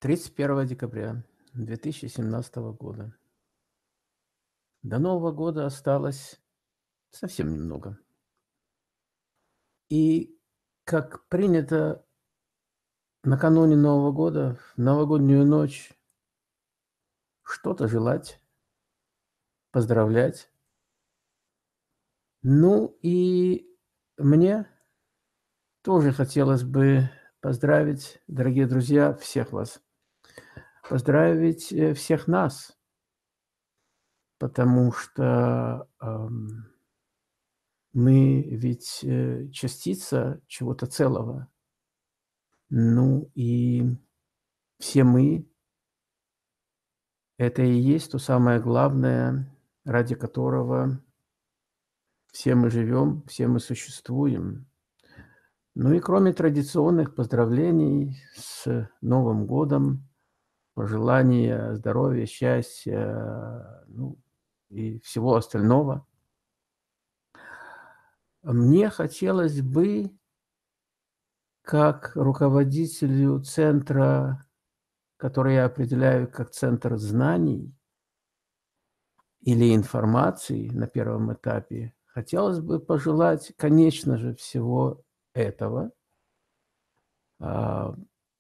31 декабря 2017 года. До Нового года осталось совсем немного. И, как принято накануне Нового года, в новогоднюю ночь, что-то желать, поздравлять. Ну и мне тоже хотелось бы поздравить, дорогие друзья, всех вас. Поздравить всех нас, потому что мы ведь частица чего-то целого. Ну и все мы — это и есть то самое главное, ради которого все мы живем, все мы существуем. Ну и кроме традиционных поздравлений с Новым годом, пожелания здоровья, счастья, ну и всего остального, мне хотелось бы, как руководителю центра, который я определяю как центр знаний или информации на первом этапе, хотелось бы пожелать, конечно же, всего этого. А,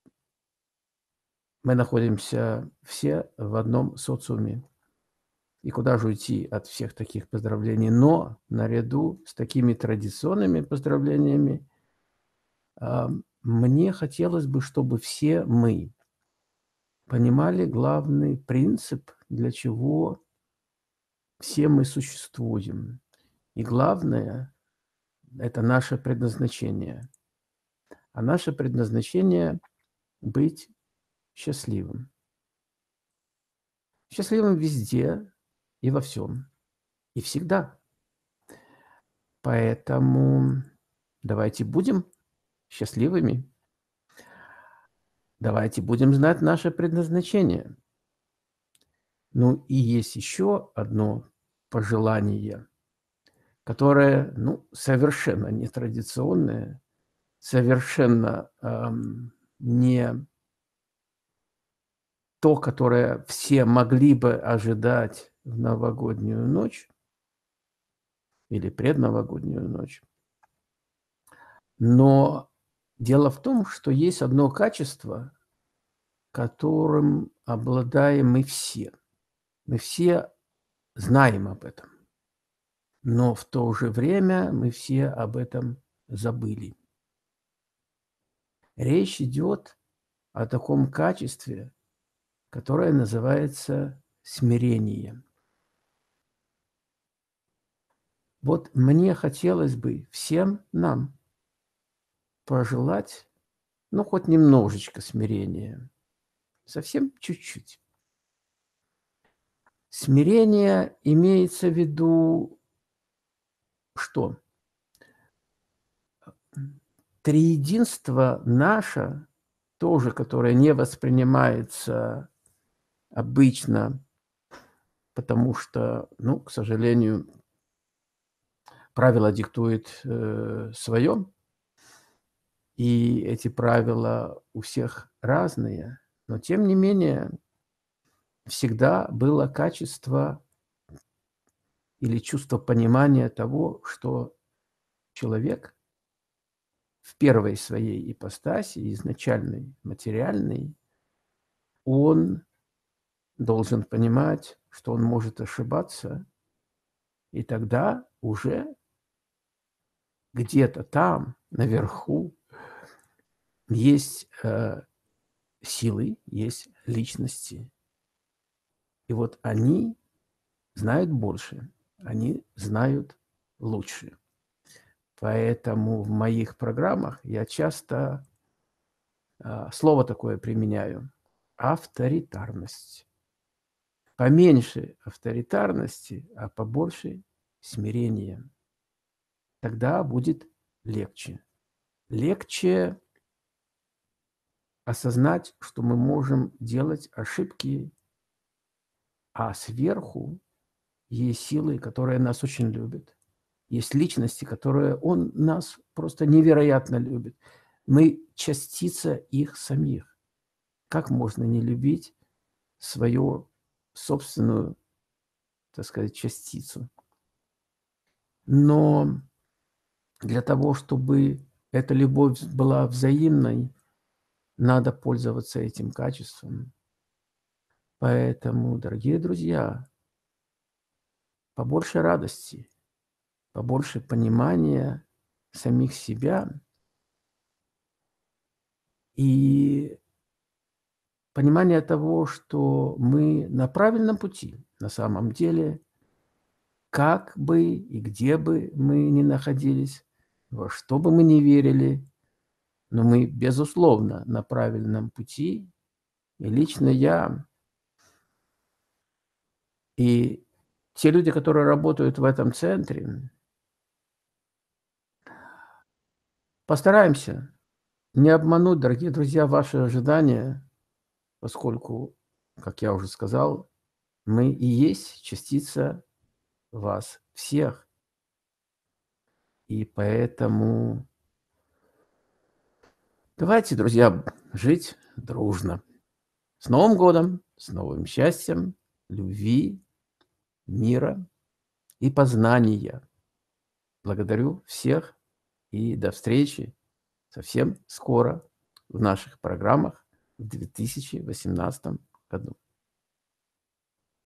Мы находимся все в одном социуме. И куда же уйти от всех таких поздравлений? Но наряду с такими традиционными поздравлениями, мне хотелось бы, чтобы все мы понимали главный принцип, для чего все мы существуем. И главное — это наше предназначение. А наше предназначение — быть счастливым. Счастливым везде и во всем. И всегда. Поэтому давайте будем счастливыми. Давайте будем знать наше предназначение. Ну и есть еще одно пожелание, которое, ну, совершенно нетрадиционное, совершенно не то, которое все могли бы ожидать в новогоднюю ночь или предновогоднюю ночь. Но дело в том, что есть одно качество, которым обладаем мы все. Мы все знаем об этом, но в то же время мы все об этом забыли. Речь идет о таком качестве, которое называется смирение. Вот мне хотелось бы всем нам пожелать, ну, хоть немножечко смирения, совсем чуть-чуть. Смирение имеется в виду что? Триединство наше, тоже, которое не воспринимается обычно, потому что, ну, к сожалению, правило диктует свое, и эти правила у всех разные, но тем не менее всегда было качество или чувство понимания того, что человек в первой своей ипостаси, изначальной, материальной, он должен понимать, что он может ошибаться, и тогда уже где-то там, наверху, есть силы, есть личности. И вот они знают больше, они знают лучше. Поэтому в моих программах я часто слово такое применяю — авторитарность. Поменьше авторитарности, а побольше смирения. Тогда будет легче. Легче осознать, что мы можем делать ошибки, а сверху есть силы, которые нас очень любят. Есть личности, которые он нас просто невероятно любит. Мы частица их самих. как можно не любить свою собственную, так сказать, частицу? Но для того, чтобы эта любовь была взаимной, надо пользоваться этим качеством. Поэтому, дорогие друзья, побольше радости, побольше понимания самих себя и понимания того, что мы на правильном пути на самом деле, как бы и где бы мы ни находились, во что бы мы ни верили, но мы, безусловно, на правильном пути. И лично я, и те люди, которые работают в этом центре, постараемся не обмануть, дорогие друзья, ваши ожидания, поскольку, как я уже сказал, мы и есть частица вас всех. И поэтому давайте, друзья, жить дружно. С Новым годом, с новым счастьем, любви, мира и познания. Благодарю всех и до встречи совсем скоро в наших программах в 2018 году.